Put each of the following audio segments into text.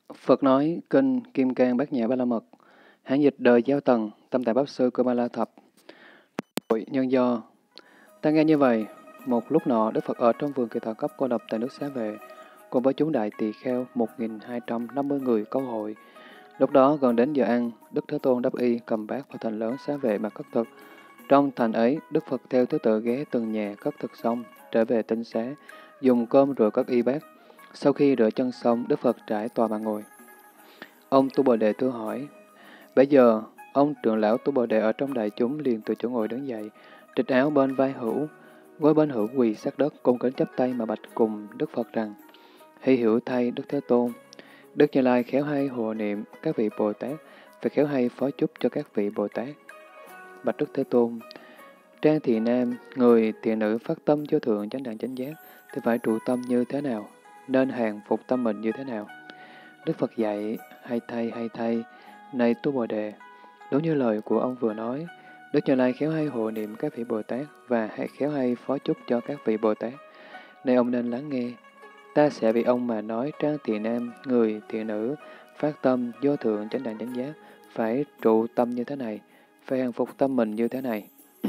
Phật nói kinh Kim Cang Bát Nhã Ba La Mật, Hán dịch đời Giáo Tần, Tâm Tại Pháp Sư Cơ Ma La Thập. Hội nhân do. Ta nghe như vậy, một lúc nọ Đức Phật ở trong vườn Kỳ Thọ Cấp cô lập tại nước Xá Vệ, cùng với chúng đại tỳ kheo 1.250 người câu hội. Lúc đó gần đến giờ ăn, Đức Thế Tôn đắp y cầm bát vào thành lớn Xá Vệ mà cất thực. Trong thành ấy, Đức Phật theo thứ tự ghé từng nhà cất thực xong, trở về tinh xá, dùng cơm rồi cất y bát. Sau khi rửa chân xong, Đức Phật trải tòa mà ngồi. Ông Tu Bồ Đề thưa hỏi, bây giờ, ông trưởng lão Tu Bồ Đề ở trong đại chúng liền từ chỗ ngồi đứng dậy, trịch áo bên vai hữu, gối bên hữu quỳ sát đất, cung kính chắp tay mà bạch cùng Đức Phật rằng, hy hữu thay Đức Thế Tôn, Đức Như Lai khéo hay hộ niệm các vị Bồ Tát, và khéo hay phó chúc cho các vị Bồ Tát. Bạch Đức Thế Tôn, Trang thị nam, người thị nữ phát tâm vô thượng chánh đẳng chánh giác, thì phải trụ tâm như thế nào? Nên hàng phục tâm mình như thế nào? Đức Phật dạy, hay thay, này Tu Bồ Đề, đúng như lời của ông vừa nói, Đức Như Lai khéo hay hộ niệm các vị Bồ Tát và khéo hay phó chúc cho các vị Bồ Tát. Nên ông nên lắng nghe. Ta sẽ vì ông mà nói trang thị nam, người, thị nữ, phát tâm, vô thượng, chánh đẳng chánh giác, phải trụ tâm như thế này, phải hàng phục tâm mình như thế này.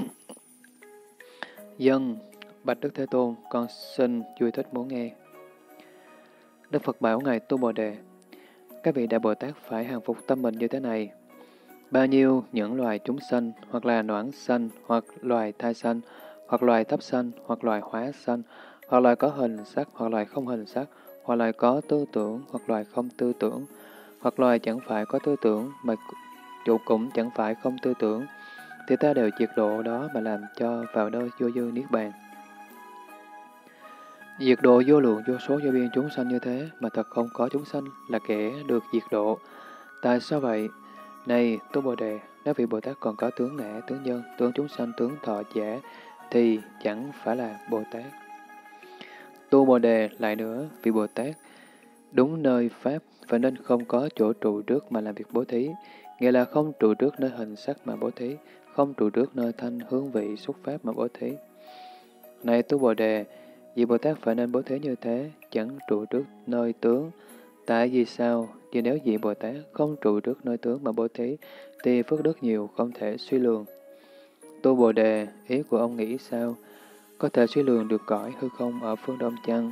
Dân, bạch Đức Thế Tôn, con xin vui thích muốn nghe. Đức Phật bảo Ngài Tu Bồ Đề, các vị Đại Bồ Tát phải hàng phục tâm mình như thế này. Bao nhiêu những loài chúng sanh, hoặc là noãn sanh, hoặc loài thai sanh, hoặc loài thấp sanh, hoặc loài hóa sanh, hoặc loài có hình sắc, hoặc loài không hình sắc, hoặc loài có tư tưởng, hoặc loài không tư tưởng, hoặc loài chẳng phải có tư tưởng, mà chủ cũng chẳng phải không tư tưởng, thì ta đều diệt độ đó mà làm cho vào nơi vô dư niết bàn. Diệt độ vô lượng vô số vô biên chúng sanh như thế, mà thật không có chúng sanh là kẻ được diệt độ. Tại sao vậy? Này, Tu Bồ Đề, nếu vị Bồ Tát còn có tướng ngã, tướng nhân, tướng chúng sanh, tướng thọ giả, thì chẳng phải là Bồ Tát. Tu Bồ Đề lại nữa, vị Bồ Tát, đúng nơi Pháp, và nên không có chỗ trụ trước mà làm việc bố thí, nghĩa là không trụ trước nơi hình sắc mà bố thí, không trụ trước nơi thanh hương vị xúc pháp mà bố thí. Này Tu Bồ Đề, vị Bồ Tát phải nên bố thí như thế, chẳng trụ trước nơi tướng. Tại vì sao? Vì nếu vị Bồ Tát không trụ trước nơi tướng mà bố thí, thì phước đức nhiều không thể suy lường. Tu Bồ Đề, ý của ông nghĩ sao? Có thể suy lường được cõi hư không ở phương Đông chăng?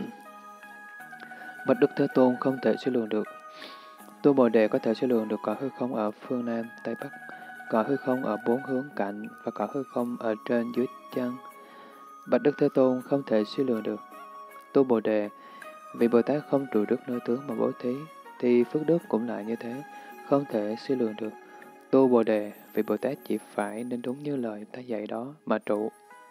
Bạch Đức Thế Tôn không thể suy lường được. Tu Bồ Đề có thể suy lường được cõi hư không ở phương Nam, Tây Bắc, cõi hư không ở bốn hướng cạnh và cõi hư không ở trên dưới chăng? Bạch Đức Thế Tôn không thể suy lường được. Tu Bồ Đề, vị Bồ Tát không trụ trước nơi tướng mà bố thí, thì phước đức cũng lại như thế, không thể suy lường được. Tu Bồ Đề, vị Bồ Tát chỉ phải nên đúng như lời ta dạy đó mà trụ.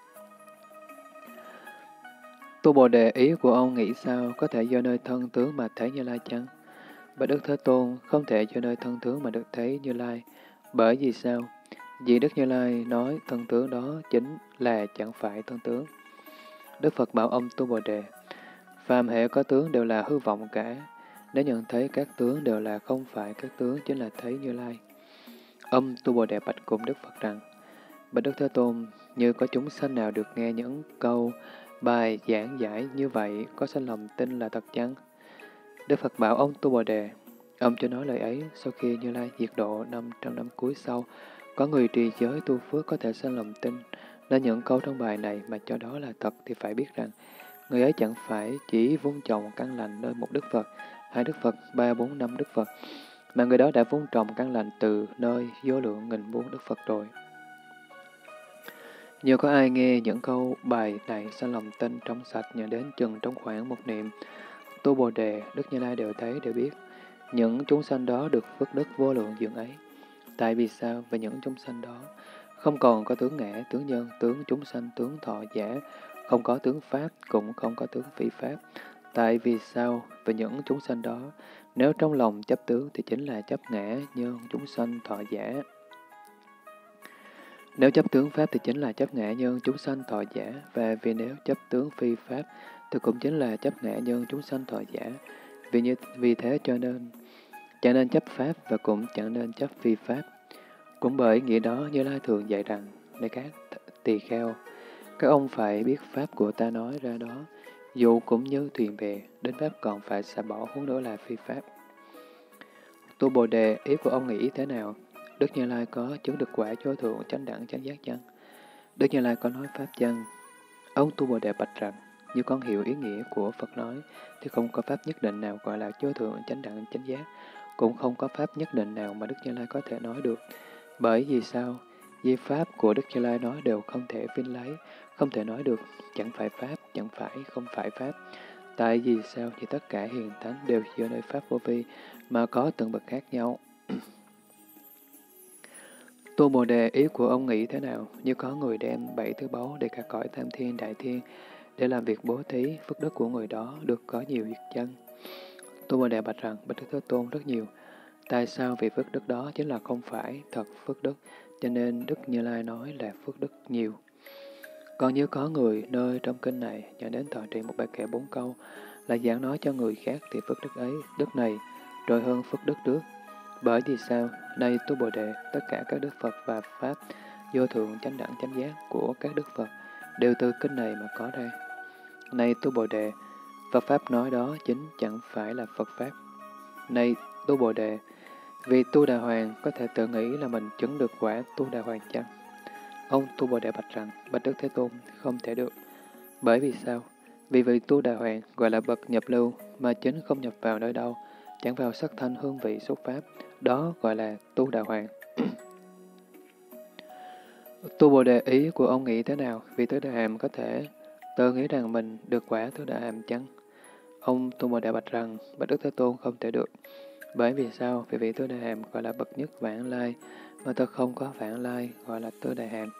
Tu Bồ Đề, ý của ông nghĩ sao? Có thể do nơi thân tướng mà thấy Như Lai chăng? Bạch Đức Thế Tôn, không thể do nơi thân tướng mà được thấy Như Lai. Bởi vì sao? Vì Đức Như Lai nói thân tướng đó chính là chẳng phải thân tướng. Đức Phật bảo ông Tu Bồ Đề, phàm hệ có tướng đều là hư vọng cả. Nếu nhận thấy các tướng đều là không phải các tướng, chính là thấy Như Lai. Ông Tu Bồ Đề bạch cùng Đức Phật rằng, bạch Đức Thế Tôn, như có chúng sanh nào được nghe những câu bài giảng giải như vậy, có sanh lòng tin là thật chăng? Đức Phật bảo ông Tu Bồ Đề, ông cho nói lời ấy, sau khi Như Lai diệt độ 500 năm cuối sau, có người trì giới tu phước có thể sanh lòng tin, nên những câu trong bài này mà cho đó là thật thì phải biết rằng, người ấy chẳng phải chỉ vun trồng căn lành nơi một Đức Phật, hai Đức Phật, ba, bốn, năm Đức Phật, mà người đó đã vun trồng căn lành từ nơi vô lượng nghìn muôn Đức Phật rồi. Nhiều có ai nghe những câu bài này sanh lòng tin trong sạch nhận đến chừng trong khoảng một niệm, Tu Bồ Đề, Đức Như Lai đều thấy, đều biết. Những chúng sanh đó được phước đức vô lượng dường ấy. Tại vì sao? Vì những chúng sanh đó không còn có tướng ngã, tướng nhân, tướng chúng sanh, tướng thọ giả, không có tướng Pháp, cũng không có tướng phi Pháp. Tại vì sao? Vì những chúng sanh đó, nếu trong lòng chấp tướng thì chính là chấp ngã, nhân, chúng sanh, thọ giả. Nếu chấp tướng Pháp thì chính là chấp ngã nhân, chúng sanh, thọ giả. Và vì nếu chấp tướng phi Pháp thì cũng chính là chấp ngã nhân, chúng sanh, thọ giả. Vì thế cho nên, chẳng nên chấp Pháp và cũng chẳng nên chấp phi Pháp. Cũng bởi nghĩa đó Như Lai thường dạy rằng, này các tỳ kheo, các ông phải biết Pháp của ta nói ra đó, dù cũng như thuyền bè, đến Pháp còn phải xả bỏ huống nữa là phi Pháp. Tu Bồ Đề, ý của ông nghĩ thế nào? Đức Như Lai có chứng được quả vô thượng chánh đẳng chánh giác chăng? Đức Như Lai có nói pháp chăng? Ông Tu Bồ Đề bạch rằng, như con hiểu ý nghĩa của Phật nói, thì không có pháp nhất định nào gọi là vô thượng chánh đẳng chánh giác, cũng không có pháp nhất định nào mà Đức Như Lai có thể nói được. Bởi vì sao? Vì pháp của Đức Như Lai nói đều không thể vinh lấy, không thể nói được, chẳng phải pháp, chẳng phải không phải pháp. Tại vì sao? Vì tất cả hiền thánh đều do nơi pháp vô vi mà có từng bậc khác nhau. Tu Bồ Đề, ý của ông nghĩ thế nào? Như có người đem 7 thứ báu để cả cõi tam thiên đại thiên để làm việc bố thí, phước đức của người đó được có nhiều việc chăng? Tu Bồ Đề bạch rằng, bạch Đức Thế Tôn rất nhiều. Tại sao? Vì phước đức đó chính là không phải thật phước đức, cho nên Đức Như Lai nói là phước đức nhiều. Còn như có người nơi trong kinh này nhận đến thọ trì một bài kệ 4 câu, là giảng nói cho người khác thì phước đức ấy, đức này, rồi hơn phước đức trước. Bởi vì sao? Này Tu Bồ Đề, tất cả các đức Phật và Pháp, vô thượng chánh đẳng chánh giác của các đức Phật, đều từ kinh này mà có ra. Này Tu Bồ Đề, Phật Pháp nói đó chính chẳng phải là Phật Pháp. Này Tu Bồ Đề, vì Tu Đà Hoàng có thể tự nghĩ là mình chứng được quả Tu Đà Hoàng chăng? Ông Tu Bồ Đề bạch rằng, bạch Đức Thế Tôn, không thể được. Bởi vì sao? Vì vị Tu Đà Hoàng gọi là bậc nhập lưu, mà chính không nhập vào nơi đâu, chẳng vào sắc thanh hương vị xúc pháp, đó gọi là Tu Đà Hoàng. Tu Bồ Đề, ý của ông nghĩ thế nào? Vì Tứ Đà Hàm có thể tự nghĩ rằng mình được quả Tứ Đà Hàm chăng? Ông Tu Bồ Đề bạch rằng, bạch Đức Thế Tôn, không thể được. Bởi vì sao? Vì vị Tứ Đà Hàm gọi là bậc nhất vãng lai, mà thật không có vãng lai, gọi là Tứ Đà Hàm.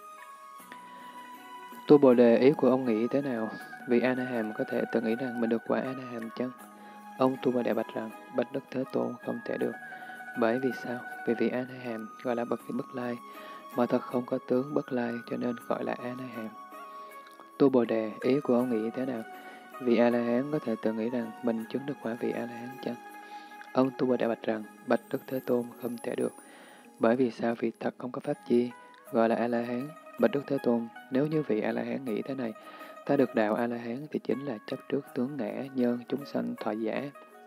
Tu Bồ Đề, ý của ông nghĩ thế nào? Vì A Na Hàm có thể tự nghĩ rằng mình được quả A Na Hàm chăng? Ông Tu Bồ Đề bạch rằng, bạch Đức Thế Tôn, không thể được. Bởi vì sao? Vì vị A Na Hàm gọi là bậc bất lai, mà thật không có tướng bất lai, cho nên gọi là A Na Hàm. Tu Bồ Đề, ý của ông nghĩ thế nào? Vì A La Hán có thể tự nghĩ rằng mình chứng được quả vị A La Hán chăng? Ông Tu Bồ Đề bạch rằng, bạch Đức Thế Tôn, không thể được. Bởi vì sao? Vì thật không có pháp chi gọi là A La Hán. Bạch Đức Thế Tôn, nếu như vị A La Hán nghĩ thế này, ta được đạo A La Hán thì chính là chấp trước tướng ngã nhân chúng sanh thọ giả.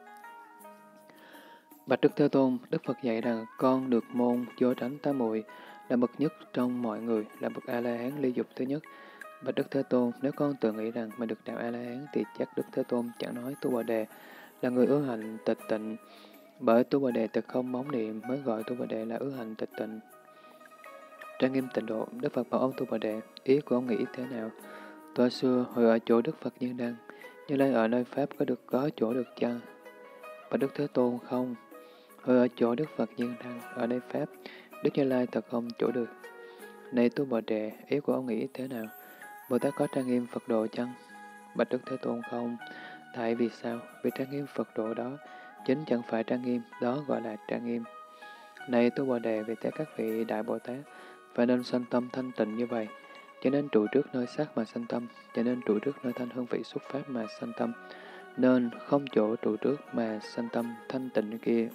Bạch Đức Thế Tôn, Đức Phật dạy rằng con được môn vô tránh tám muội, là bậc nhất trong mọi người, là bậc A La Hán ly dục thứ nhất. Bạch Đức Thế Tôn, nếu con tự nghĩ rằng mình được đạo A La Hán thì chắc Đức Thế Tôn chẳng nói Tu Bồ Đề là người ưa hành tịch tịnh, bởi Tu Bồ Đề thực không móng niệm mới gọi Tu Bồ Đề là ưa hành tịch tịnh. Trang nghiêm tịnh độ, Đức Phật bảo ông Tu Bồ Đề, ý của ông nghĩ thế nào? Thuở xưa, hồi ở chỗ Đức Phật Nhân Đăng, Như Lai ở nơi Pháp có chỗ được chăng? Bạch Đức Thế Tôn, không. Hồi ở chỗ Đức Phật Nhân Đăng, ở nơi Pháp, Đức Như Lai thật không chỗ được. Này Tu Bồ Đề, ý của ông nghĩ thế nào? Bồ Tát có trang nghiêm Phật độ chăng? Bạch Đức Thế Tôn, không. Tại vì sao? Vì trang nghiêm Phật độ đó, chính chẳng phải trang nghiêm, đó gọi là trang nghiêm. Này Tu Bồ Đề, vì thế các vị Đại Bồ Tát phải nên sanh tâm thanh tịnh như vậy, cho nên trụ trước nơi sắc mà sanh tâm, cho nên trụ trước nơi thanh hương vị xúc pháp mà sanh tâm, nên không chỗ trụ trước mà sanh tâm thanh tịnh kia.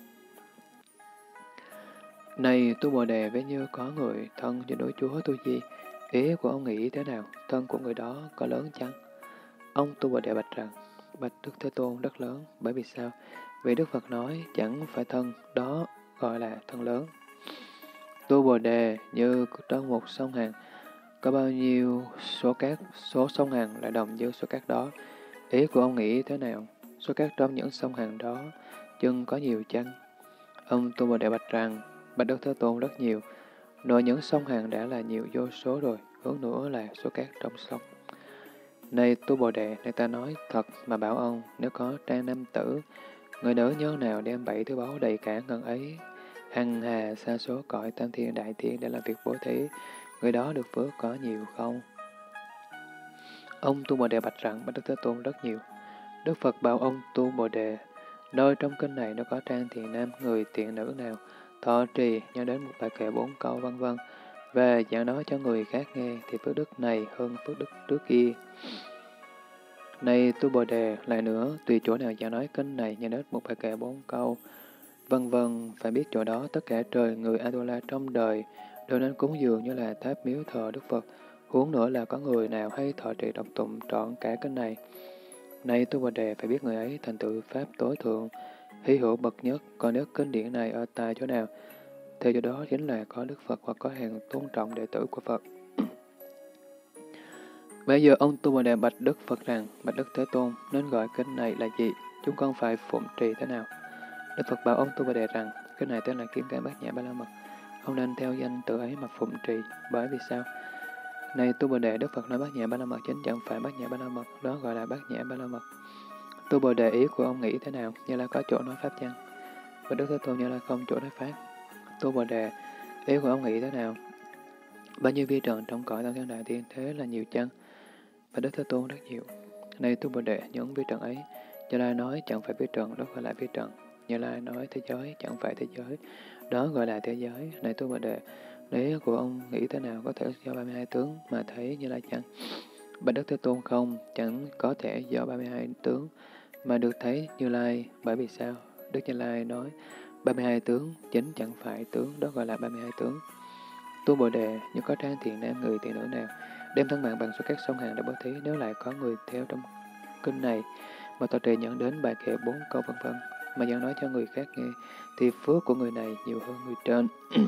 Này Tu Bồ Đề, ví như có người thân cho đối Chúa Tu Di, ý của ông nghĩ thế nào? Thân của người đó có lớn chăng? Ông Tu Bồ Đề bạch rằng, bạch Đức Thế Tôn rất lớn, bởi vì sao? Vì Đức Phật nói chẳng phải thân, đó gọi là thân lớn. Tu Bồ Đề, như trong một sông Hằng, có bao nhiêu số sông Hằng lại đồng như số cát đó. Ý của ông nghĩ thế nào? Số cát trong những sông Hằng đó chừng có nhiều chăng? Ông Tu Bồ Đề bạch rằng, bạch Đức Thế Tôn rất nhiều. Nội những sông Hằng đã là nhiều vô số rồi, hướng nữa là số cát trong sông. Này Tu Bồ Đề, này ta nói thật mà bảo ông, nếu có trang nam tử, người nữ nhân nào đem 7 thứ báu đầy cả ngân ấy, hằng hà sa số cõi tam thiên đại thiên để làm việc bố thí, người đó được phước có nhiều không? Ông Tu Bồ Đề bạch rằng, bạch Đức Thế Tôn rất nhiều. Đức Phật bảo ông Tu Bồ Đề, nơi trong kinh này nó có trang thiện nam, người thiện nữ nào, thọ trì, nhớ đến một bài kệ 4 câu vân vân, và giảng nói cho người khác nghe, thì phước đức này hơn phước đức trước kia. Này Tu Bồ Đề, lại nữa, tùy chỗ nào giảng nói kinh này, nhớ đến một bài kệ 4 câu, vân vân, phải biết chỗ đó tất cả trời người Atula trong đời đều nên cúng dường như là tháp miếu thờ Đức Phật, huống nữa là có người nào hay thọ trì đọc tụng trọn cả kinh này. Này Tu Bồ Đề, phải biết người ấy thành tựu pháp tối thượng, hy hữu bậc nhất. Còn nếu kinh điển này ở tại chỗ nào, thì chỗ đó chính là có Đức Phật hoặc có hàng tôn trọng đệ tử của Phật. Bây giờ ông Tu Bồ Đề bạch Đức Phật rằng, bạch Đức Thế Tôn, nên gọi kinh này là gì? Chúng con phải phụng trì thế nào? Đức Phật bảo ông Tu Bồ Đề rằng, kinh này tên là Kim Cang Bát Nhã Ba La Mật. Ông nên theo danh tự ấy mà phụng trì. Bởi vì sao? Này Tu Bồ Đề, Đức Phật nói Bát Nhã Ba La Mật chính chẳng phải Bát Nhã Ba La Mật, đó gọi là Bát Nhã Ba La Mật. Tu Bồ Đề, ý của ông nghĩ thế nào? Như là có chỗ nói pháp chăng? Và Đức Thế Tôn như là không chỗ nói pháp. Tu Bồ Đề, ý của ông nghĩ thế nào? Bao nhiêu vi trần trong cõi tam thiên đại thiên thế là nhiều chăng? Và Đức Thế Tôn rất nhiều. Này Tu Bồ Đề, những vi trần ấy, Như Lai nói chẳng phải vi trần, đó gọi là vi trần. Như Lai nói thế giới chẳng phải thế giới, đó gọi là thế giới. Này Tu Bồ Đề, ý của ông nghĩ thế nào? Có thể do 32 tướng mà thấy Như Lai chăng? Bạch Đức Thế Tôn không, chẳng có thể do 32 tướng mà được thấy Như Lai. Bởi vì sao? Đức Như Lai nói 32 tướng chính chẳng phải tướng, đó gọi là 32 tướng. Tu Bồ Đề, như có trang thiện nam người thiện nữ nào đem thân mạng bằng số các sông hàng đã bố thí, nếu lại có người theo trong kinh này mà tọa trì nhận đến bài kệ 4 câu vân vân mà vẫn nói cho người khác nghe, thì phước của người này nhiều hơn người trên.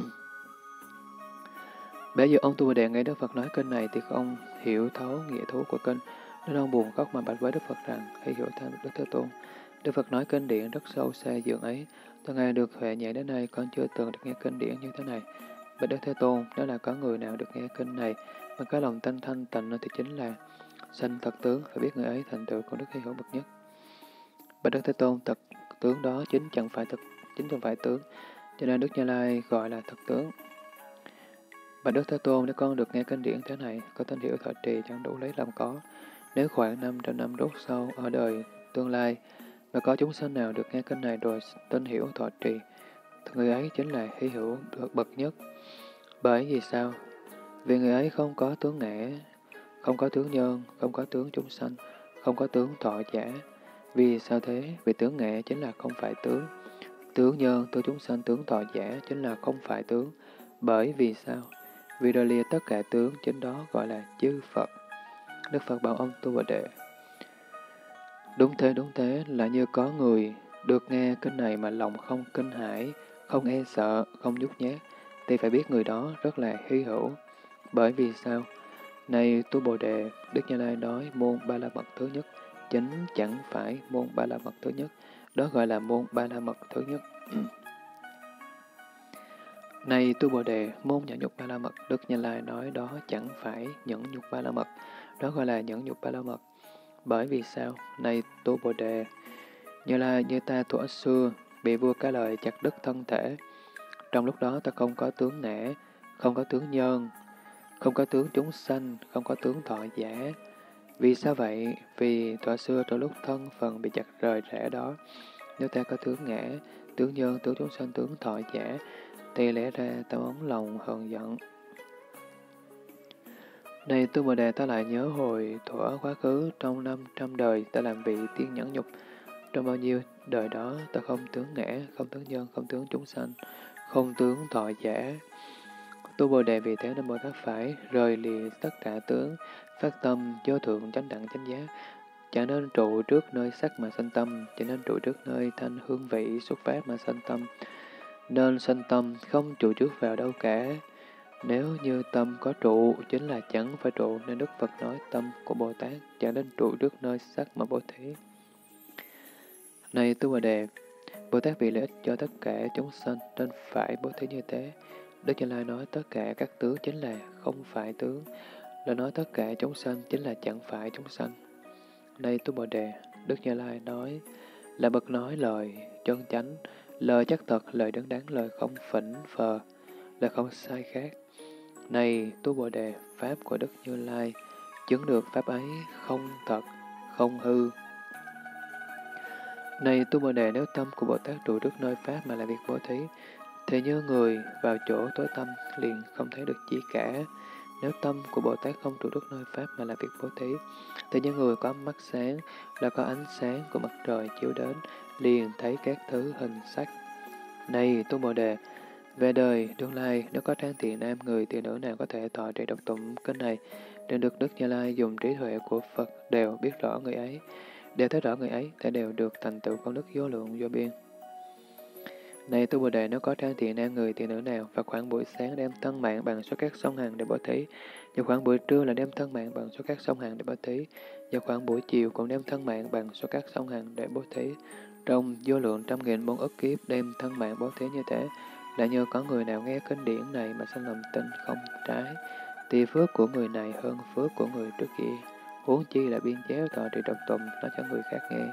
Bây giờ ông Tu Bồ Đề nghe Đức Phật nói kinh này thì ông hiểu thấu nghĩa thú của kinh, nên ông buồn khóc mà bạch với Đức Phật rằng, hãy hiểu tham Đức Thế Tôn. Đức Phật nói kinh điển rất sâu xa dường ấy, từ ngày được huệ nhãn đến nay con chưa từng được nghe kinh điển như thế này. Bạch Đức Thế Tôn, nếu là có người nào được nghe kinh này mà có lòng thanh thanh tịnh thì chính là sanh thật tướng, phải biết người ấy thành tựu con đức hy hữu bậc nhất. Bạch Đức Thế Tôn, thật tướng đó chính chẳng phải tướng, cho nên Đức Như Lai gọi là thật tướng. Bạch Đức Thế Tôn, nếu con được nghe kinh điển thế này, có tin hiểu thọ trì chẳng đủ lấy làm có. Nếu khoảng 500 năm đốt sau ở đời tương lai, mà có chúng sanh nào được nghe kinh này rồi tin hiểu thọ trì, thì người ấy chính là hy hữu được bậc nhất. Bởi vì sao? Vì người ấy không có tướng ngã, không có tướng nhân, không có tướng chúng sanh, không có tướng thọ giả. Vì sao thế? Vì tướng ngã chính là không phải tướng. Tướng nhân, tướng chúng sanh, tướng thọ giả chính là không phải tướng. Bởi vì sao? Vì đòi lìa tất cả tướng, chính đó gọi là chư Phật. Đức Phật bảo ông Tu Bồ Đề, đúng thế, là như có người được nghe kinh này mà lòng không kinh hãi, không e sợ, không nhút nhát, thì phải biết người đó rất là hy hữu. Bởi vì sao? Này Tu Bồ Đề, Đức Như Lai nói môn Ba La Mật thứ nhất, chính chẳng phải môn Ba La Mật thứ nhất, đó gọi là môn Ba La Mật thứ nhất. Này Tu Bồ Đề, môn nhẫn nhục Ba La Mật, Đức Như Lai nói đó chẳng phải nhẫn nhục Ba La Mật, đó gọi là nhẫn nhục Ba La Mật. Bởi vì sao? Này Tu Bồ Đề, như ta thuở xưa, bị vua Cá Lợi chặt đứt thân thể. Trong lúc đó ta không có tướng ngã, không có tướng nhân, không có tướng chúng sanh, không có tướng thọ giả. Vì sao vậy? Vì thuở xưa trong lúc thân phần bị chặt rời rẽ đó, nếu ta có tướng ngã, tướng nhân, tướng chúng sanh, tướng thọ giả, thì lẽ ra ta ống lòng hờn giận. Này Tu Bồ Đề, ta lại nhớ hồi thuở quá khứ, trong 500 đời ta làm vị tiên nhẫn nhục. Trong bao nhiêu đời đó ta không tướng ngã, không tướng nhân, không tướng chúng sanh, không tướng thọ giả. Tu Bồ Đề vì thế nên Bồ Tát phải rời lìa tất cả tướng, phát tâm vô thượng chánh đẳng chánh giác, chẳng nên trụ trước nơi sắc mà sanh tâm, chẳng nên trụ trước nơi thanh hương vị xuất phát mà sanh tâm, nên sanh tâm không trụ trước vào đâu cả. Nếu như tâm có trụ, chính là chẳng phải trụ, nên Đức Phật nói tâm của Bồ Tát chẳng nên trụ trước nơi sắc mà bố thí. Này Tu Bồ Đề, Bồ Tát vì lợi ích cho tất cả chúng sanh nên phải bố thí như thế. Đức Như Lai nói tất cả các tướng chính là không phải tướng, là nói tất cả chúng sanh chính là chẳng phải chúng sanh. Này Tu Bồ Đề, Đức Như Lai nói là bậc nói lời chân chánh, lời chắc thật, lời đứng đắn, lời không phỉnh phờ, là không sai khác. Này Tu Bồ Đề, pháp của Đức Như Lai chứng được pháp ấy không thật, không hư. Này Tu Bồ Đề, nếu tâm của Bồ Tát trụ trước nơi pháp mà làm việc bố thí, thì như người vào chỗ tối tâm liền không thấy được gì cả. Nếu tâm của Bồ Tát không trụ trước nơi pháp mà làm việc bố thí, thì như người có mắt sáng, là có ánh sáng của mặt trời chiếu đến, liền thấy các thứ hình sắc. Này Tu Bồ Đề, về đời tương lai, nếu có trang thiện nam người thiện nữ nào có thể thọ trì đọc tụng kinh này, đều được Đức Như Lai dùng trí huệ của Phật đều biết rõ người ấy, đều thấy rõ người ấy, thì đều được thành tựu công đức vô lượng vô biên. Này tu Bồ Đề, nếu có trang thiện nam người thiện nữ nào, vào khoảng buổi sáng đem thân mạng bằng số các sông hằng để bố thí, vào khoảng buổi trưa là đem thân mạng bằng số các sông hằng để bố thí, vào khoảng buổi chiều cũng đem thân mạng bằng số các sông hằng để bố thí. Trong vô lượng trăm nghìn muôn ức kiếp đem thân mạng bố thí như thế, là nhờ có người nào nghe kinh điển này mà sanh lòng tin không trái, thì phước của người này hơn phước của người trước kia. Huống chi là biên chéo thọ trì độc tụng nói cho người khác nghe.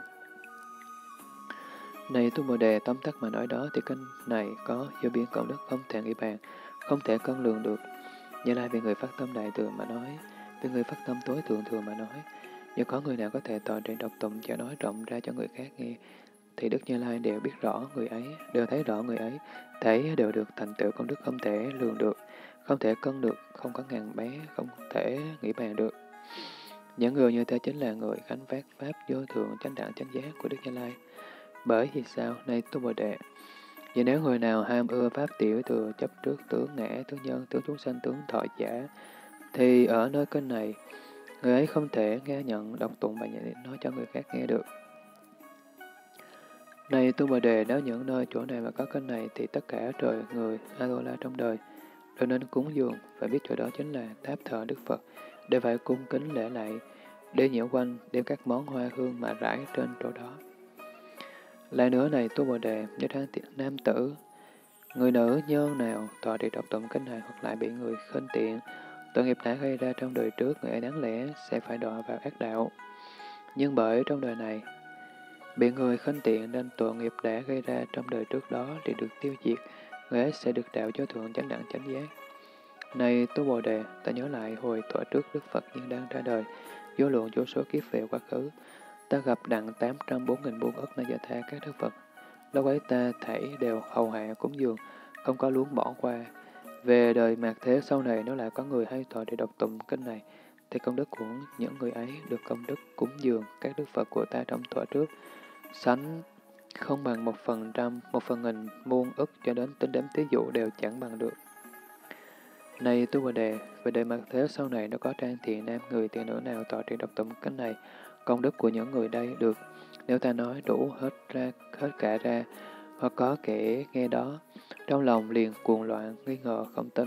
Này tu Bồ Đề, tóm tắt mà nói đó thì kinh này có vô biên công đức không thể nghĩ bàn, không thể cân lường được. Như Lai vì người phát tâm đại từ mà nói, vì người phát tâm tối thượng thừa mà nói. Nếu có người nào có thể tọa trì độc tụng cho nói rộng ra cho người khác nghe, thì Đức Như Lai đều biết rõ người ấy, đều thấy rõ người ấy, thấy đều được thành tựu công đức không thể lường được, không thể cân được, không có ngàn bé, không thể nghĩ bàn được. Những người như thế chính là người gánh vác pháp vô thượng chánh đẳng chánh giác của Đức Như Lai. Bởi vì sao? Nay tu Bồ Đề, vì nếu người nào ham ưa pháp tiểu thừa chấp trước tướng ngã, tướng nhân, tướng chúng sanh, tướng thọ giả, thì ở nơi kinh này, người ấy không thể nghe nhận, đọc tụng và nói cho người khác nghe được. Này tu Bồ Đề, nếu những nơi chỗ này mà có kinh này, thì tất cả trời người A-tu-la trong đời đều nên cúng dường, phải biết chỗ đó chính là tháp thờ Đức Phật, đều phải cung kính lễ lạy, để nhiễu quanh, đem các món hoa hương mà rải trên chỗ đó. Lại nữa này tu Bồ Đề, nếu nam tử, người nữ nhân nào tọa trì đọc tụng kinh này hoặc lại bị người khinh tiện, tội nghiệp đã gây ra trong đời trước, người ấy đáng lẽ sẽ phải đọa vào ác đạo. Nhưng bởi trong đời này, bị người khinh tiện nên tội nghiệp đã gây ra trong đời trước đó thì được tiêu diệt, người ấy sẽ được đạo cho thượng chánh đẳng chánh giác. Này tu Bồ Đề, ta nhớ lại hồi thuở trước Đức Phật Nhiên đang ra đời, vô lượng vô số kiếp về quá khứ, ta gặp đặng 804.000 ức na gia tha các Đức Phật. Lúc ấy ta thảy đều hầu hạ cúng dường, không có luống bỏ qua. Về đời mạt thế sau này, nếu lại có người hay thọ để đọc tụng kinh này, thì công đức của những người ấy được công đức cúng dường các Đức Phật của ta trong thuở trước, sánh không bằng 1%, 1/1000 muôn ức cho đến tính đếm thí dụ đều chẳng bằng được. Này tu Bồ Đề, về đời mạt thế sau này, nếu có trang thiện nam người thiện nữ nào tọa trì đọc tụng kinh này, công đức của những người đây được, nếu ta nói đủ hết cả ra, hoặc có kẻ nghe đó, trong lòng liền cuồng loạn, nghi ngờ, không tin.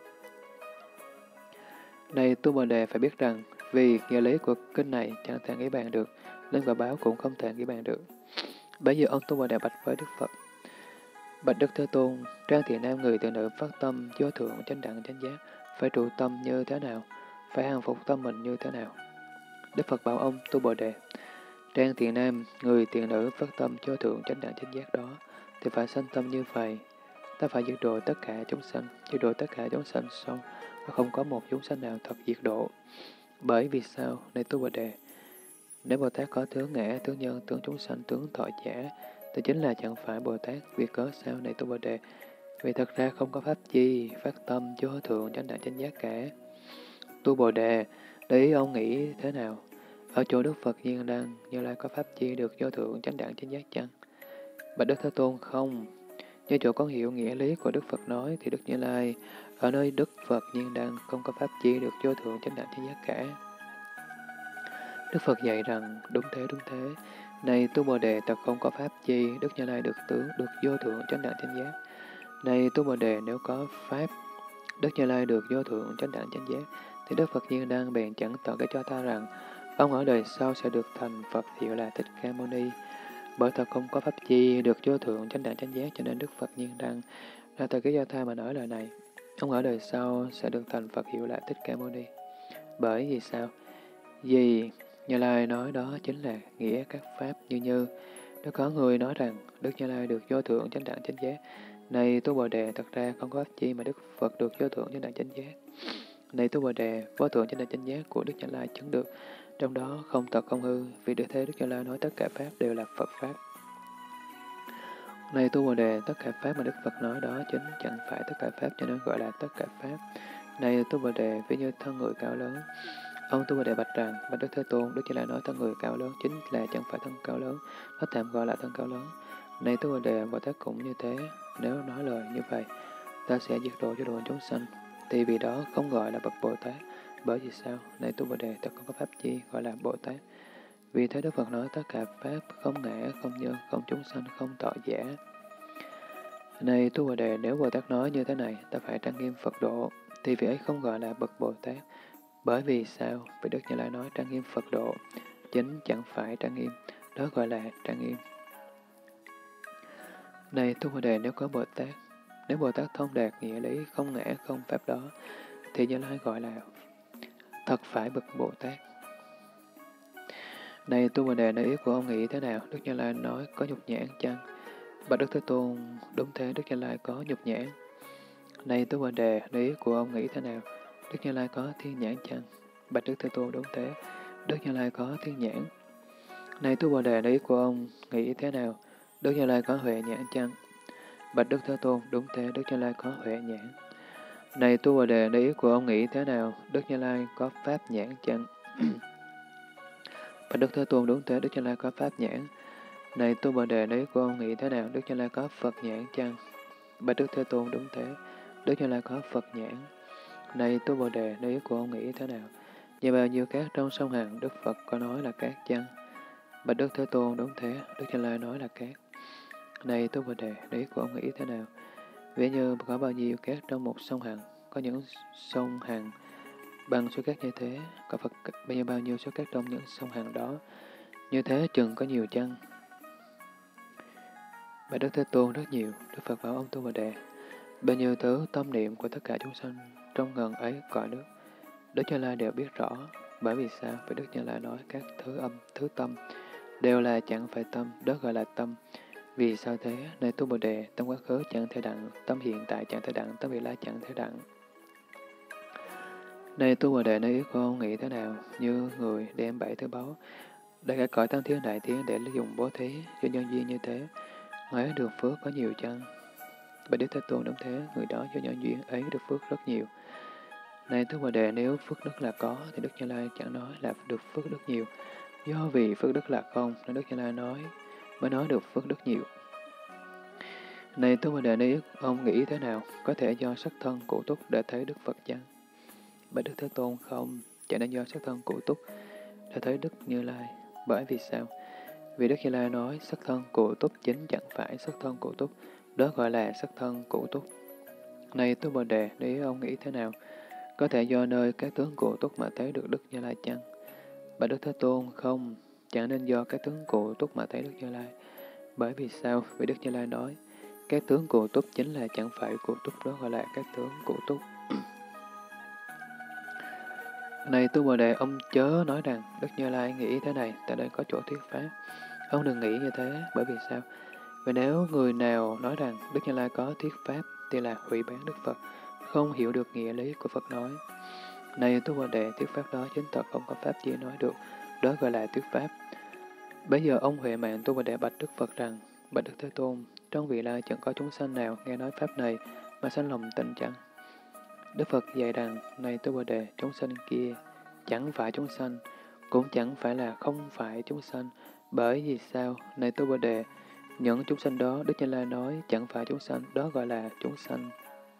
Này tu Bồ Đề, phải biết rằng, vì nghĩa lý của kinh này chẳng thể nghĩ bàn được, nên quả báo cũng không thể nghĩ bàn được. Bây giờ ông tu Bồ Đề bạch với Đức Phật: Bạch Đức Thế Tôn, trang thiện nam người thiện nữ phát tâm vô thượng chánh đẳng chánh giác, phải trụ tâm như thế nào? Phải hàng phục tâm mình như thế nào? Đức Phật bảo ông tu Bồ Đề: Trang thiện nam, người thiện nữ phát tâm cho thượng chánh đẳng chánh giác đó, thì phải sanh tâm như vậy. Ta phải diệt độ tất cả chúng sanh, diệt độ tất cả chúng sanh xong, và không có một chúng sanh nào thật diệt độ. Bởi vì sao? Này tu Bồ Đề, nếu Bồ Tát có tướng ngã, tướng nhân, tướng chúng sanh, tướng thọ giả, thì chính là chẳng phải Bồ Tát. Vì cớ sao? Này tu Bồ Đề, vì thật ra không có pháp chi phát tâm cho thượng chánh đẳng chánh giác cả. Tu Bồ Đề, để ý ông nghĩ thế nào? Ở chỗ Đức Phật Nhiên Đăng, Như Lai có pháp chi được vô thượng chánh đẳng chánh giác chăng? Bạch Đức Thế Tôn, không. Như chỗ con hiểu nghĩa lý của Đức Phật nói, thì Đức Như Lai ở nơi Đức Phật Nhiên Đăng không có pháp chi được vô thượng chánh đẳng chánh giác cả. Đức Phật dạy rằng, đúng thế, đúng thế. Này tu Bồ Đề, thật không có pháp chi, Đức Như Lai được tướng, được vô thượng chánh đẳng chánh giác. Này tu Bồ Đề, nếu có pháp, Đức Như Lai được vô thượng chánh đẳng chánh giác, thì Đức Phật Nhiên Đăng bèn chẳng tỏ cái cho ta rằng, ông ở đời sau sẽ được thành Phật hiệu là Thích Ca Mâu Ni. Bởi thật không có pháp chi được vô thượng chánh đẳng chánh giác, cho nên Đức Phật Nhiên Đăng ra tờ cái do ta mà nói lời này. Ông ở đời sau sẽ được thành Phật hiệu là Thích Ca Mâu Ni. Bởi vì sao? Vì Như Lai nói đó chính là nghĩa các pháp như. Nếu có người nói rằng Đức Như Lai được vô thượng chánh đẳng chánh giác, này tu Bồ Đề, thật ra không có pháp chi mà Đức Phật được vô thượng chánh đẳng chánh giác. Này tu Bồ Đề, vô thượng chánh đẳng chánh giác của Đức Như Lai chứng được, trong đó không thật không hư, vì được thế Đức Như Lai nói tất cả pháp đều là Phật pháp. Này tu Bồ Đề, tất cả pháp mà Đức Phật nói đó chính chẳng phải tất cả pháp, cho nên gọi là tất cả pháp. Này tu Bồ Đề, ví như thân người cao lớn. Ông tu Bồ Đề bạch rằng, bạch Đức Thế Tôn, Đức Như Lai nói thân người cao lớn chính là chẳng phải thân cao lớn, nó tạm gọi là thân cao lớn. Này tu Bồ Đề, Bồ Tát cũng như thế, nếu nói lời như vậy, ta sẽ diệt độ cho độ chúng sanh, thì vì đó không gọi là bậc Bồ Tát. Bởi vì sao? Này tu Bồ Đề, thật không có pháp chi gọi là Bồ Tát. Vì thế Đức Phật nói tất cả pháp không ngã, không nhân, không chúng sanh, không thọ giả. Này Tu Bồ Đề, nếu Bồ Tát nói như thế này, ta phải trang nghiêm Phật độ, thì vị ấy không gọi là bậc Bồ Tát. Bởi vì sao? Vì Đức Như Lai nói trang nghiêm Phật độ, chính chẳng phải trang nghiêm, đó gọi là trang nghiêm. Này Tu Bồ Đề, nếu có Bồ Tát, nếu Bồ Tát thông đạt nghĩa lý không ngã không pháp đó, thì Như Lai gọi là thật phải bậc Bồ Tát. Này Tu Bồ Đề, nơi ý của ông nghĩ thế nào? Đức Như Lai nói có nhục nhãn chăng? Bạch Đức Thế Tôn, đúng thế, Đức Như Lai có nhục nhãn. Này Tu Bồ Đề, nơi ý của ông nghĩ thế nào? Đức Như Lai có thiên nhãn chăng? Bạch Đức Thế Tôn, đúng thế, Đức Như Lai có thiên nhãn. Này Tu Bồ Đề, nơi ý của ông nghĩ thế nào? Đức Như Lai có huệ nhãn chăng? Bạch Đức Thế Tôn, đúng thế, Đức Như Lai có huệ nhãn. Này Tu Bồ Đề, nơi ý của ông nghĩ thế nào? Đức Như Lai có pháp nhãn chăng? Bạch Đức Thế Tôn, đúng thế, Đức Như Lai có pháp nhãn. Này Tu Bồ Đề, nơi ý của ông nghĩ thế nào? Đức Như Lai có Phật nhãn chăng? Bạch Đức Thế Tôn, đúng thế, Đức Như Lai có Phật nhãn. Này Tu Bồ Đề, nơi ý của ông nghĩ thế nào? Như bao nhiêu cát trong sông Hằng, Đức Phật có nói là cát chăng? Bạch Đức Thế Tôn, đúng thế, Đức Như Lai nói là cát. Này Tu Bồ Đề, nơi ý của ông nghĩ thế nào? Ví như có bao nhiêu cát trong một sông Hằng, có những sông Hằng bằng số cát như thế, có Phật bao nhiêu số cát trong những sông Hằng đó, như thế chừng có nhiều chăng? Bạch Đức Thế Tôn, rất nhiều. Đức Phật bảo ông Tu Bồ Đề, bao nhiêu thứ tâm niệm của tất cả chúng sanh trong ngần ấy cõi nước, Đức Như Lai đều biết rõ. Bởi vì sao? Vì Đức Như Lai nói các thứ âm, thứ tâm đều là chẳng phải tâm, đó gọi là tâm. Vì sao thế? Này Tu Bồ Đề, tâm quá khứ chẳng thể đặng, tâm hiện tại chẳng thể đặng, tâm vị lai chẳng thể đặng. Này Tu Bồ Đề, nơi ý của ông nghĩ thế nào? Như người đem 7 thứ báu, để cả cõi tăng thiên đại thiên để dùng bố thí cho nhân duyên như thế, người ấy được phước có nhiều chăng? Bạch Đức Thế Tôn, đúng thế, người đó do nhân duyên ấy được phước rất nhiều. Này Tu Bồ Đề, nếu phước đức là có, thì Đức Như Lai chẳng nói là được phước đức nhiều. Do vì phước đức là không, nên Đức Như Lai mới nói được phước đức nhiều. Này Tu Bồ Đề, nếu ông nghĩ thế nào? Có thể do sắc thân cụ túc để thấy Đức Phật chăng? Bạch Đức Thế Tôn, không, chẳng nên do sắc thân cụ túc để thấy Đức Như Lai. Bởi vì sao? Vì Đức Như Lai nói sắc thân cụ túc chính chẳng phải sắc thân cụ túc, đó gọi là sắc thân cụ túc. Này Tu Bồ Đề, nếu ông nghĩ thế nào? Có thể do nơi các tướng cụ túc mà thấy được Đức Như Lai chăng? Bạch Đức Thế Tôn, không, chẳng nên do các tướng cụ túc mà thấy Đức Như Lai. Bởi vì sao? Vì Đức Như Lai nói, các tướng cụ túc chính là chẳng phải cụ túc, đó gọi là các tướng cụ túc. Này Tu Bồ Đề, ông chớ nói rằng Đức Như Lai nghĩ thế này, tại đây có chỗ thuyết pháp. Ông đừng nghĩ như thế, bởi vì sao? Vì nếu người nào nói rằng Đức Như Lai có thuyết pháp, thì là hủy bán Đức Phật, không hiểu được nghĩa lý của Phật nói. Này Tu Bồ Đề, thuyết pháp đó chính thật không có pháp gì nói được, đó gọi là thuyết pháp. Bây giờ ông Huệ Mạng Tu Bồ Đề bạch Đức Phật rằng, bạch Đức Thế Tôn, trong vị lai chẳng có chúng sanh nào nghe nói pháp này mà sanh lòng tịnh chăng? Đức Phật dạy rằng, này Tu Bồ Đề, chúng sanh kia chẳng phải chúng sanh, cũng chẳng phải là không phải chúng sanh. Bởi vì sao? Này Tu Bồ Đề, những chúng sanh đó, Đức Như Lai nói chẳng phải chúng sanh, đó gọi là chúng sanh.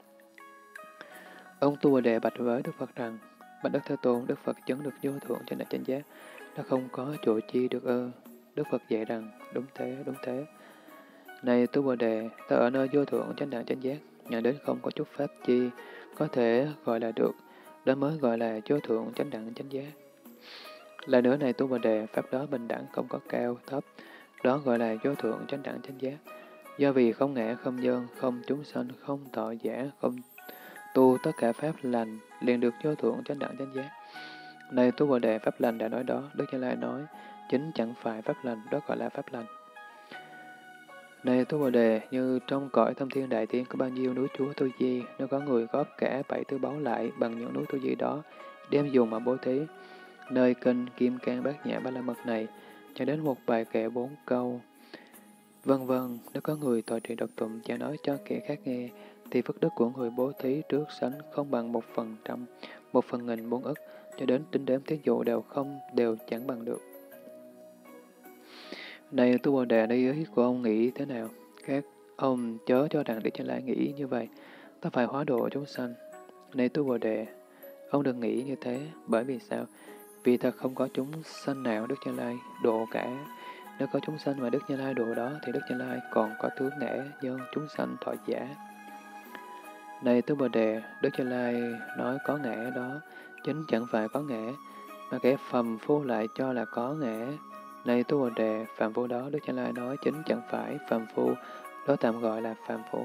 Ông Tu Bồ Đề bạch với Đức Phật rằng, bạch Đức Thế Tôn, Đức Phật chứng được vô thượng chánh đẳng chánh giác, nó không có chỗ chi được ư? Đức Phật dạy rằng, đúng thế, đúng thế. Này Tu Bồ Đề, ta ở nơi vô thượng chánh đẳng chánh giác, nhận đến không có chút pháp chi, có thể gọi là được, đó mới gọi là vô thượng chánh đẳng chánh giác. Lại nữa này Tu Bồ Đề, pháp đó bình đẳng không có cao, thấp, đó gọi là vô thượng chánh đẳng chánh giác. Do vì không ngã, không nhân, không chúng sanh, không thọ giả, không tu tất cả pháp lành, liền được vô thượng chánh đẳng chánh giác. Này Tu Bồ Đề, pháp lành đã nói đó, Đức Như Lai nói, chính chẳng phải pháp lành, đó gọi là pháp lành. Này Tu Bồ Đề, như trong cõi thâm thiên đại thiên có bao nhiêu núi chúa tu di, nếu có người góp cả 7 thứ báu lại bằng những núi tu di đó, đem dùng mà bố thí, nơi kinh Kim Cang Bát Nhã Ba La Mật này, cho đến một bài kệ 4 câu, vân vân, nếu có người tọa trì đọc tụng và nói cho kẻ khác nghe, thì phước đức của người bố thí trước sánh không bằng 1%, 1/1000 4 ức, cho đến tính đếm thí dụ đều chẳng bằng được. Này Tu Bồ Đề, đây ý của ông nghĩ thế nào? Các ông chớ cho rằng Đức Như Lai nghĩ như vậy, ta phải hóa độ chúng sanh. Này Tu Bồ Đề, ông đừng nghĩ như thế, bởi vì sao? Vì thật không có chúng sanh nào Đức Như Lai độ cả. Nếu có chúng sanh mà Đức Như Lai độ đó, thì Đức Như Lai còn có tướng ngã nhân chúng sanh thọ giả. Này tứ Bồ Đề, Đức Như Lai nói có ngã đó, chính chẳng phải có ngã, mà kẻ phàm phu lại cho là có ngã. Này tứ Bồ Đề, phàm phu đó Đức Như Lai nói chính chẳng phải phàm phu, đó tạm gọi là phàm phu.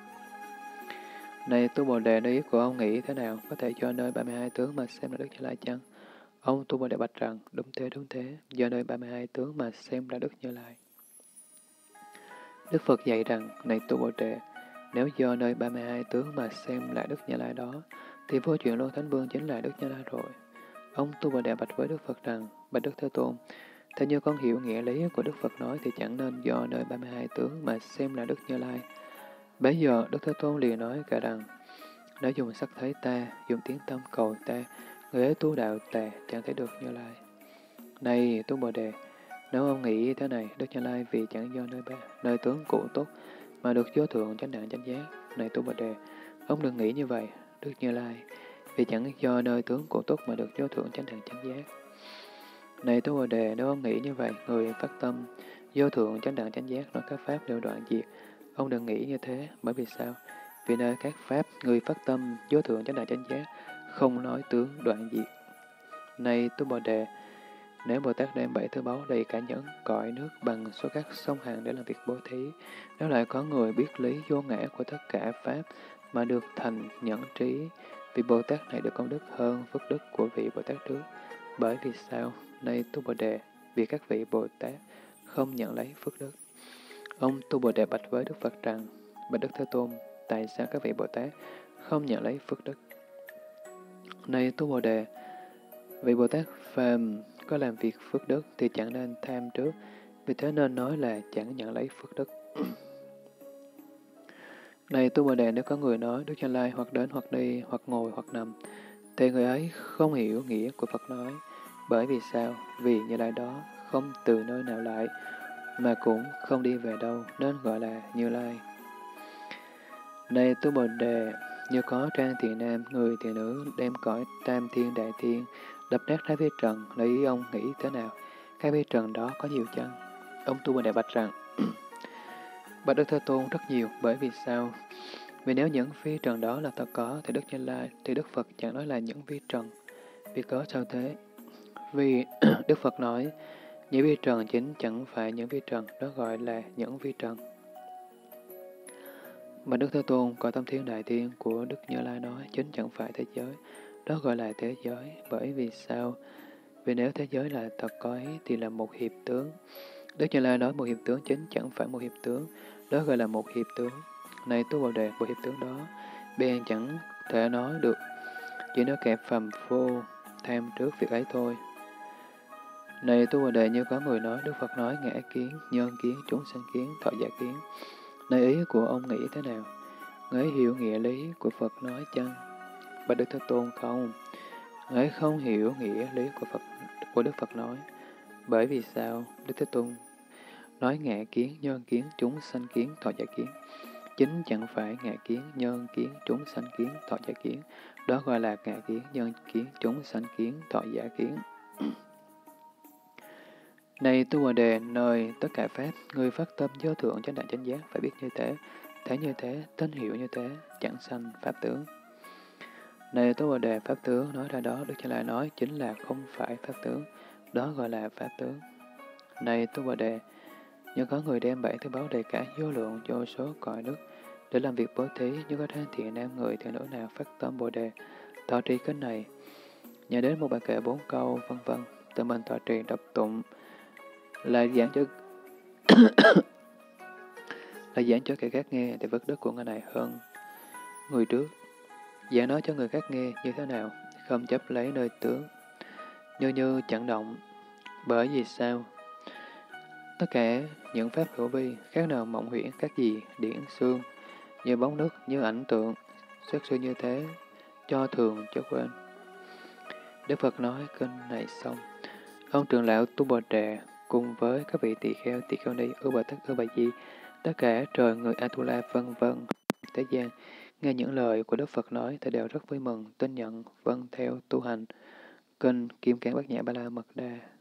Này tu Bồ Đề, ý của ông nghĩ thế nào? Có thể do nơi 32 tướng mà xem là Đức Như Lai chăng? Ông tu Bồ Đề bạch rằng, đúng thế, do nơi 32 tướng mà xem là Đức Như Lai. Đức Phật dạy rằng, này tu Bồ Đề, nếu do nơi 32 tướng mà xem là Đức Như Lai đó, thì vô chuyện Lô Thánh Vương chính là Đức Như Lai rồi. Ông tu Bồ Đề bạch với Đức Phật rằng, bạch Đức Thế Tôn, theo như con hiểu nghĩa lý của Đức Phật nói thì chẳng nên do nơi 32 tướng mà xem là Đức Như Lai. Bấy giờ Đức Thế Tôn liền nói cả rằng, nếu dùng sắc thấy ta, dùng tiếng tâm cầu ta, người ấy tu đạo tà, chẳng thấy được Như Lai. Này tu Bồ Đề, nếu ông nghĩ thế này, Đức Như Lai vì chẳng do nơi tướng cụ tốt mà được vô thượng chánh đẳng chánh giác. Này tu Bồ Đề, ông đừng nghĩ như vậy, Đức Như Lai vì chẳng do nơi tướng cụ tốt mà được vô thượng chánh đẳng chánh giác. Này tu Bồ Đề, nếu ông nghĩ như vậy, người phát tâm vô thượng chánh đẳng chánh giác nói các pháp đều đoạn diệt. Ông đừng nghĩ như thế, bởi vì sao? Vì nơi các pháp, người phát tâm vô thượng chánh đẳng chánh giác, không nói tướng đoạn diệt. Này tu Bồ Đề, nếu Bồ Tát đem 7 thứ báu đầy cả nhẫn cõi nước bằng số các sông hàng để làm việc bố thí, nếu lại có người biết lý vô ngã của tất cả pháp mà được thành nhẫn trí, vị Bồ Tát này được công đức hơn phước đức của vị Bồ Tát trước. Bởi vì sao? Này tu Bồ Đề, vì các vị Bồ Tát không nhận lấy phước đức. Ông tu Bồ Đề bạch với Đức Phật rằng, bạch Đức Thế Tôn, tại sao các vị Bồ Tát không nhận lấy phước đức? Này tu Bồ Đề, vị Bồ Tát phàm có làm việc phước đức thì chẳng nên tham trước, vì thế nên nói là chẳng nhận lấy phước đức. Này tu Bồ Đề, nếu có người nói Đức Như Lai hoặc đến hoặc đi, hoặc ngồi hoặc nằm, thì người ấy không hiểu nghĩa của Phật nói. Bởi vì sao? Vì Như Lai đó không từ nơi nào lại, mà cũng không đi về đâu, nên gọi là Như Lai. Này tu Bồ Đề, như có trang thiện nam, người thiện nữ đem cõi tam thiên đại thiên, đập nát thái vi trần, lấy ý ông nghĩ thế nào? Cái vi trần đó có nhiều chăng? Ông tu Bồ Đề bạch rằng, bạch Đức Thế Tôn rất nhiều, bởi vì sao? Vì nếu những vi trần đó là thật có, thì Đức Như Lai, thì Đức Phật chẳng nói là những vi trần. Vì cớ sao thế? Vì Đức Phật nói, những vi trần chính chẳng phải những vi trần, đó gọi là những vi trần. Mà Đức Thế Tôn, cõi tâm thiên đại thiên của Đức Như Lai nói, chính chẳng phải thế giới, đó gọi là thế giới. Bởi vì sao? Vì nếu thế giới là thật có ấy, thì là một hiệp tướng. Đức Như Lai nói một hiệp tướng chính chẳng phải một hiệp tướng, đó gọi là một hiệp tướng. Này tu Bồ Đề, một hiệp tướng đó, bèn chẳng thể nói được, chỉ nói kẻ phàm phu tham trước việc ấy thôi. Này tu Bồ Đề, như có người nói, Đức Phật nói ngã kiến, nhân kiến, chúng sanh kiến, thọ giả kiến. Này ý của ông nghĩ thế nào? Người hiểu nghĩa lý của Phật nói chăng? Bạch Đức Thế Tôn không. Người không hiểu nghĩa lý của Đức Phật nói. Bởi vì sao? Đức Thế Tôn nói ngã kiến, nhân kiến, chúng sanh kiến, thọ giả kiến. Chính chẳng phải ngã kiến, nhân kiến, chúng sanh kiến, thọ giả kiến. Đó gọi là ngã kiến, nhân kiến, chúng sanh kiến, thọ giả kiến. Này tu Bồ Đề, nơi tất cả pháp, người phát tâm vô thượng chánh đẳng chánh giác phải biết như thế, thấy như thế, tin hiểu như thế, chẳng sanh pháp tướng. Này tu Bồ Đề, pháp tướng nói ra đó, Đức Như Lai nói chính là không phải pháp tướng, đó gọi là pháp tướng. Này tu Bồ Đề, như có người đem 7 thứ báu đầy cả vô lượng vô số cõi nước để làm việc bố thí, như có thanh thiện nam người thiện nữ nào phát tâm Bồ Đề, thọ trì kinh này, nhờ đến một bài kệ 4 câu, vân vân, tự mình thọ trì đọc tụng, là giảng cho kẻ khác nghe thì phước đức của người này hơn người trước. Giảng nói cho người khác nghe như thế nào? Không chấp lấy nơi tướng, như chẳng động. Bởi vì sao? Tất cả những pháp hữu vi, khác nào mộng huyễn, các gì, điển xương, như bóng nước, như ảnh tượng, xét suy như thế, cho thường, cho quên. Đức Phật nói kinh này xong, ông trưởng lão Tu Bồ Đề cùng với các vị tỳ kheo ni, ưu bà tắc, ưu bà di, tất cả trời người Atula vân vân thế gian, nghe những lời của Đức Phật nói thì đều rất vui mừng, tin nhận, vâng theo tu hành. Kinh Kim Cang Bát Nhã Ba La Mật Đa.